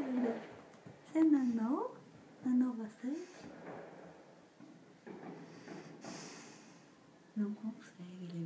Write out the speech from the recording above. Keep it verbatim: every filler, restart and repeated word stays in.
doida. Você nanou? Nanou bastante? Não consegue, ele